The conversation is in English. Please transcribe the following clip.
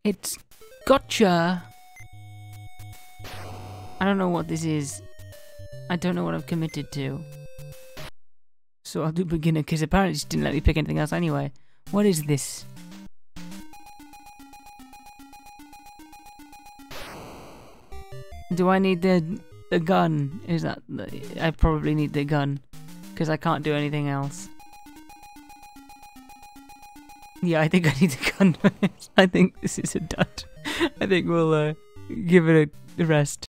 It's gotcha. I don't know what this is. I don't know what I've committed to. So I'll do beginner, because apparently she didn't let me pick anything else anyway. What is this? Do I need the gun? Is that... I probably need the gun. Because I can't do anything else. Yeah, I think I need the gun for this. I think this is a dud. I think we'll give it a rest.